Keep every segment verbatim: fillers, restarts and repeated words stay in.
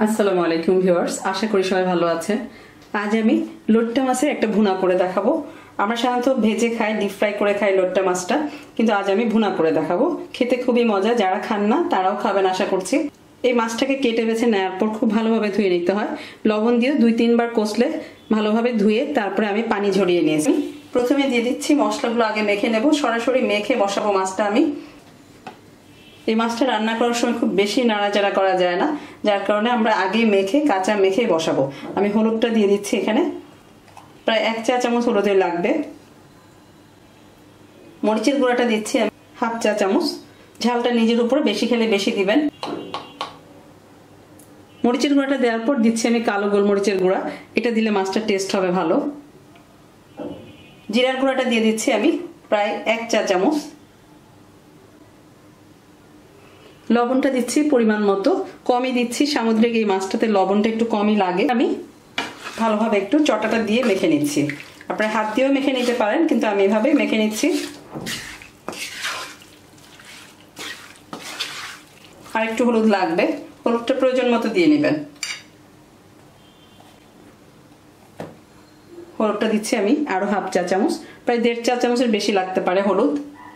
আসসালামু আলাইকুম ভিউয়ার্স, আশা করি সবাই ভালো আছেন। আজ আমি লোট্টা মাছের একটা ভুনা করে দেখাবো। আমরা সাধারণত ভেজে খাই, ডিপ ফ্রাই করে খাই লোট্টা মাছটা, কিন্তু আজ আমি ভুনা করে দেখাবো। খেতে খুবই মজা, যারা খান না তারাও খাবেন আশা করছি। এই মাছটাকে কেটে বেছে নেওয়ার পর খুব ভালোভাবে ধুয়ে নিতে হয়। লবণ দিয়ে দুই তিনবার কষলে ভালোভাবে ধুয়ে তারপরে আমি পানি ঝরিয়ে নিয়েছি। প্রথমে দিয়ে দিচ্ছি মশলাগুলো, আগে মেখে নেব। সরাসরি মেখে বসাবো মাছটা আমি। এই মাছটা রান্না করার সময় খুব বেশি নাড়াচাড়া করা যায় না, যার কারণে আমরা আগে মেখে কাঁচা মেখে বসাবো। আমি হলুদটা দিয়ে দিচ্ছি এখানে, প্রায় এক চা চামচ হলুদের লাগবে। মরিচের গুঁড়াটা দিচ্ছি আমি হাফ চা চামচ। ঝালটা নিজের উপরে, বেশি খেলে বেশি দিবেন। মরিচের গুঁড়াটা দেওয়ার পর দিচ্ছি আমি কালো গোলমরিচের গুঁড়া, এটা দিলে মাছটার টেস্ট হবে ভালো। জিরার গুঁড়াটা দিয়ে দিচ্ছি আমি প্রায় এক চা চামচ। লবণটা দিচ্ছি পরিমাণ মতো, কমই দিচ্ছি, সামুদ্রিক এই মাছটাতে লবণটা একটু কমই লাগে। আমি ভালোভাবে একটু চটাটা দিয়ে মেখে নিচ্ছি। আপনারা হাত দিয়েও মেখে নিতে পারেন, কিন্তু আমি এভাবে মেখে নিচ্ছি। আর একটু হলুদ লাগবে, হলুদটা প্রয়োজন মতো দিয়ে নেবেন। হলুদটা দিচ্ছি আমি আরো হাফ চা চামচ, প্রায় দেড় চা চামচের বেশি লাগতে পারে হলুদ।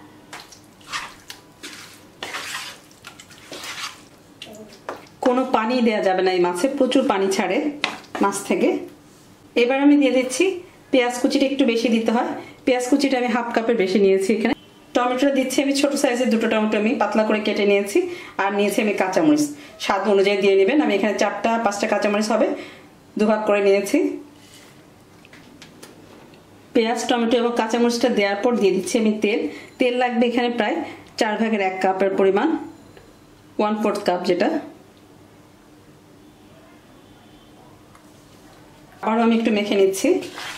কোনো পানি দেয়া যাবে না, এই মাছে প্রচুর পানি ছাড়ে মাছ থেকে। এবার আমি দিয়ে দিচ্ছি পেঁয়াজ কুচিটা, একটু বেশি দিতে হয়। পেঁয়াজ কুচিটা আমি হাফ কাপের বেশি নিয়েছি এখানে। টমেটোটা দিচ্ছি আমি ছোট সাইজের দুটো টমেটো আমি পাতলা করে কেটে নিয়েছি। আর নিয়েছি আমি কাঁচামরিচ, স্বাদ অনুযায়ী দিয়ে নেবেন। আমি এখানে চারটা পাঁচটা কাঁচামরিচ হবে, দুভাগ করে নিয়েছি। পেঁয়াজ টমেটো এবং কাঁচামরিচটা দেওয়ার পর দিয়ে দিচ্ছি আমি তেল। তেল লাগবে এখানে প্রায় চার ভাগের এক কাপের পরিমাণ, ওয়ান ফোর্থ কাপ যেটা। আরও আমি একটু মেখে নিচ্ছি।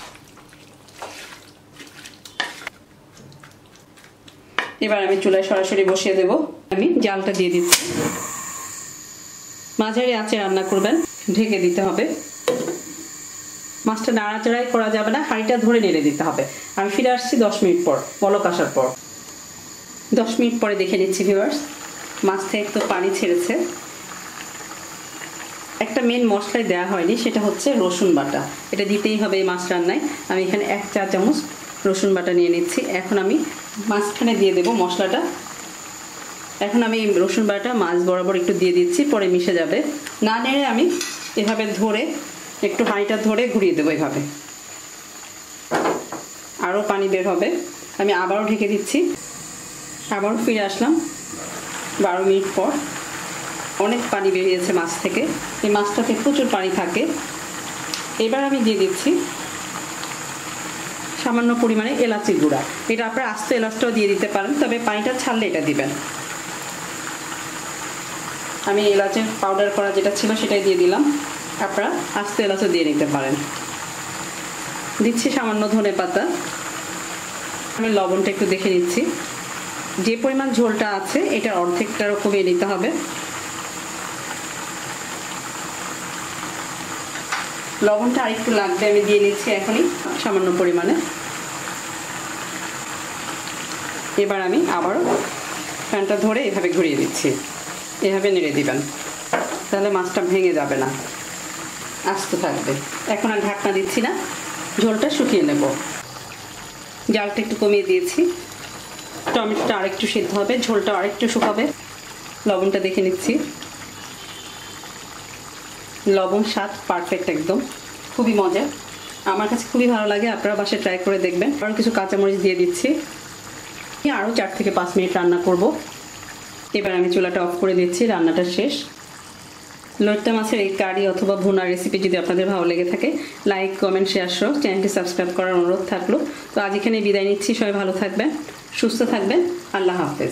এবার আমি চুলায় সরাসরি বসিয়ে দেব। আমি জালটা দিয়ে দিচ্ছি। মাঝারি আঁচে রান্না করবেন, ঢেকে দিতে হবে। মাছটা নাড়াচাড়াই করা যাবে না, হাঁড়িটা ধরে নেড়ে দিতে হবে। আমি ফিরে আসছি দশ মিনিট পর, বলক আসার পর। দশ মিনিট পরে দেখে নিচ্ছি ভিউয়ার্স, মাছ থেকে একটু পানি ছেড়েছে। একটা মেন মশলাই দেওয়া হয়নি, সেটা হচ্ছে রসুন বাটা। এটা দিতেই হবে এই মাছ রান্নায়। আমি এখানে এক চা চামচ রসুন বাটা নিয়ে নিচ্ছি। এখন আমি মাঝখানে দিয়ে দেব মশলাটা। এখন আমি রসুন বাটা মাছ বরাবর একটু দিয়ে দিচ্ছি, পরে মিশে যাবে। না নেড়ে আমি এভাবে ধরে একটু হাঁড়িটা ধরে ঘুরিয়ে দেবো এভাবে। আরও পানি বের হবে। আমি আবারও ঢেকে দিচ্ছি। আবারও ফিরে আসলাম বারো মিনিট পর। অনেক পানি বেরিয়েছে মাছ থেকে, এই মাছটাতে প্রচুর পানি থাকে। এবার আমি দিয়ে দিচ্ছি সামান্য পরিমাণে এলাচির গুঁড়া। এটা আপনারা আস্ত এলাচটাও দিয়ে দিতে পারেন, তবে পানিটা ছাড়লে এটা দিবেন। আমি এলাচের পাউডার করা যেটা ছিল সেটাই দিয়ে দিলাম, আপনারা আস্ত এলাচও দিয়ে নিতে পারেন। দিচ্ছি সামান্য ধনে পাতা। আমি লবণটা একটু দেখে নিচ্ছি। যে পরিমাণ ঝোলটা আছে এটার অর্ধেকটারও কমিয়ে নিতে হবে। লবণটা আরেকটু লাগবে, আমি দিয়ে নিচ্ছি এখনই সামান্য পরিমাণে। এবার আমি আবারও প্যানটা ধরে এভাবে ঘুরিয়ে দিচ্ছি। এভাবে নেড়ে দিবেন, তাহলে মাছটা ভেঙে যাবে না, আস্ত থাকবে। এখন আর ঢাকনা দিচ্ছি না, ঝোলটা শুকিয়ে নেব। জালটা একটু কমিয়ে দিয়েছি। টমেটোটা আরেকটু সিদ্ধ হবে, ঝোলটা আরেকটু শুকাবে। লবণটা দেখে নিচ্ছি। লবণ স্বাদ পারফেক্ট, একদম খুবই মজা। আমার কাছে খুবই ভালো লাগে, আপনারা বাসায় ট্রাই করে দেখবেন। আরও কিছু কাঁচামরিচ দিয়ে দিচ্ছি। আরও চার থেকে পাঁচ মিনিট রান্না করব। এবার আমি চুলাটা অফ করে দিচ্ছি, রান্নাটা শেষ। লোট্টা মাছের এই কারি অথবা ভুনা রেসিপি যদি আপনাদের ভালো লেগে থাকে, লাইক কমেন্ট শেয়ার সহ চ্যানেলটি সাবস্ক্রাইব করার অনুরোধ থাকলো। তো আজ এখানে বিদায় নিচ্ছি। সবাই ভালো থাকবেন, সুস্থ থাকবেন। আল্লাহ হাফেজ।